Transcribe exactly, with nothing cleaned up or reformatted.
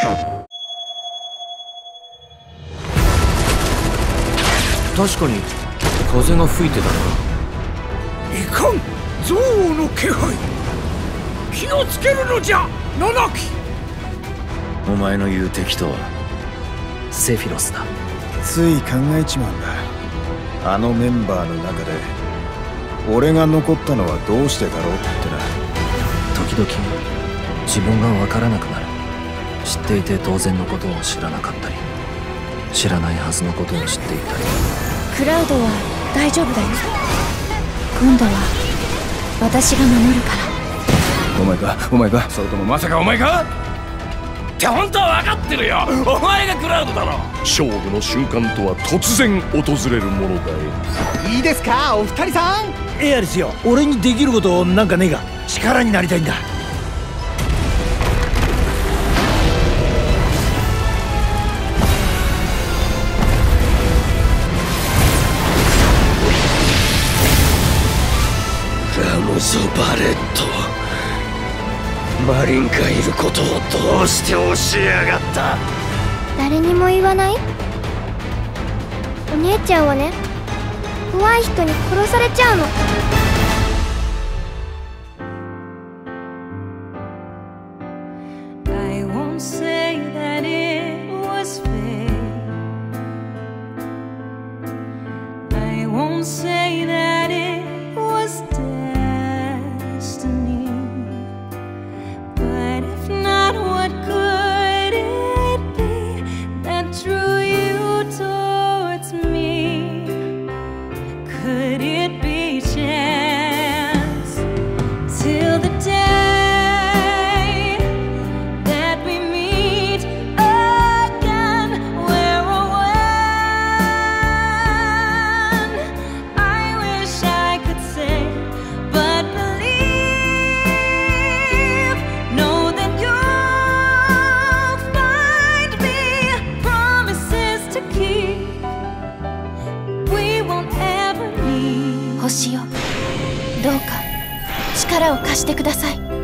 確かに風が吹いてたな。 いかん、憎悪の気配。気をつけるのじゃ、七木。 お前の言う敵とはセフィロスだ。 つい考えちまうんだ。あのメンバーの中で俺が残ったのはどうしてだろうってな。 時々自分が分からなくなる。知っていて当然のことを知らなかったり、知らないはずのことを知っていたり。 クラウドは大丈夫だよ。今度は私が守るから。 お前かお前かそれともまさかお前かって本当は分かってるよ。お前がクラウドだろ。 勝負の瞬間とは突然訪れるものだよ。 いいですかお二人さん。 エアリスよ、俺にできることなんかねえが。力になりたいんだ。 ラムゾ・バレット、マリンがいることをどうして教えやがった。 誰にも言わない？お姉ちゃんはね、怖い人に殺されちゃうの。 I won't say that it was fate. I won't say that it was destiny. But if not, what could it be that drew you towards me? Could it be chance? Till the day that we meet again, where or when, I wish I could say, but believe, know that you'll find me promises to keep. We won't ever leave. 星よ、どうか力を貸してください。